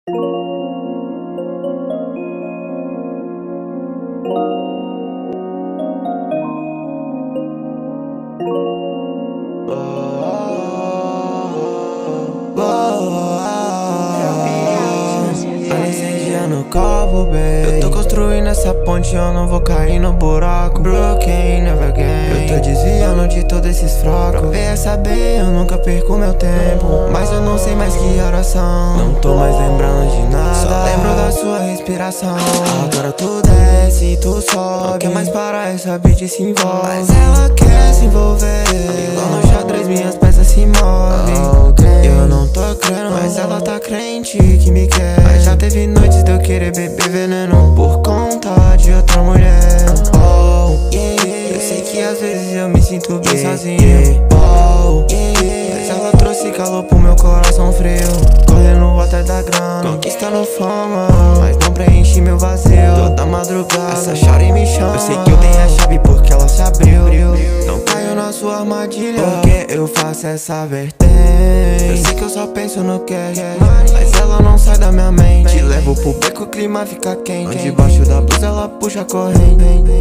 No copo, babe. Eu tô construindo essa ponte, eu não vou cair no buraco. Broken, never again. Eu tô desviando de todos esses fracos. Pra ver essa bem, eu nunca perco meu tempo. Mas eu não sei mais que horas são. Não tô mais lembrando de nada, só lembro da sua respiração. Agora tu desce e tu sobe. Não quer mais parar, essa bitch se envolve. Mas ela quer se envolver. Igual no xadrez, minhas peças se movem. Eu não tô crendo, mas ela tá crente que me quer. Mas já teve noites de eu querer beber veneno por conta de outra mulher. Oh, yeah. Eu sei que às vezes eu me sinto bem sozinho. Oh, yeah. Mas ela trouxe calor pro meu coração frio. Correndo atrás da grana, conquistando fama, mas não preenche meu vazio. Toda madrugada essa chora e me chama. Eu sei que eu tenho a chave porque ela se abriu. Não caio na sua armadilha, porque eu faço essa vertente. Eu sei que eu só penso no cash, mas ela não sai da minha mente. Levo pro beco, o clima fica quente. Debaixo da blusa ela puxa a corrente.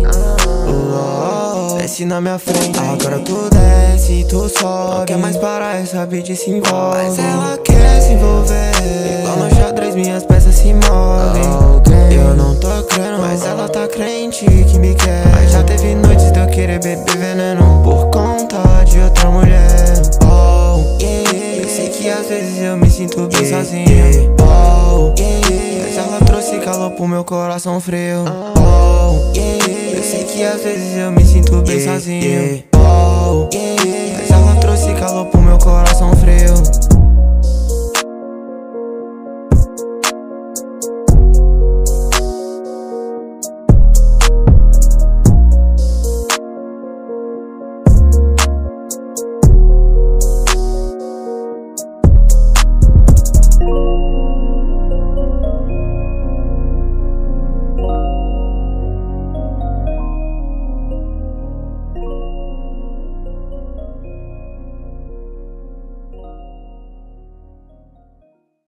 Desce na minha frente. Agora tu desce e tu sobe. Não quer mais parar, essa bitch se envolve. Mas ela quer se envolver. Igual no xadrez, minhas peças se movem. Eu não tô crendo, mas ela tá crente que me quer. Mas já teve noites de eu querer beber veneno por conta de outra mulher. Oh, yeah. Eu sei que às vezes eu me sinto bem sozinho. Oh, yeah. Mas ela trouxe calor pro meu coração frio. Oh, yeah. Eu sei que às vezes eu me sinto bem sozinho. Oh, yeah. Mas ela trouxe calor pro meu coração frio.